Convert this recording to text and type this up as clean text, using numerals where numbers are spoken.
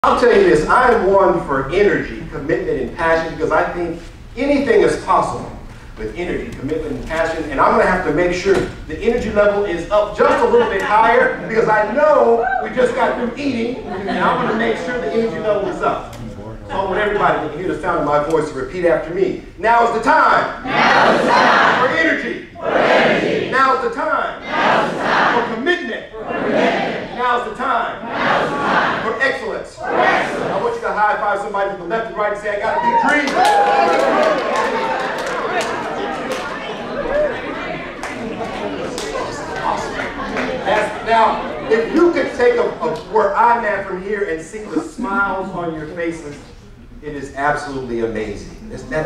I'll tell you this, I am one for energy, commitment, and passion because I think anything is possible with energy, commitment, and passion. And I'm going to have to make sure the energy level is up just a little bit higher because I know we just got through eating, and I'm going to make sure the energy level is up. So I want everybody to hear the sound of my voice to repeat after me. Now is the time. Now is the time. For energy. For energy. Now is the time. Now is the time. For commitment. For commitment. Now is the time. Now is the time. For excellence. For excellence. I want you to high five somebody to the left and right and say, I got a big dream. Now, if you could take where I'm at from here and see the smiles on your faces, it is absolutely amazing.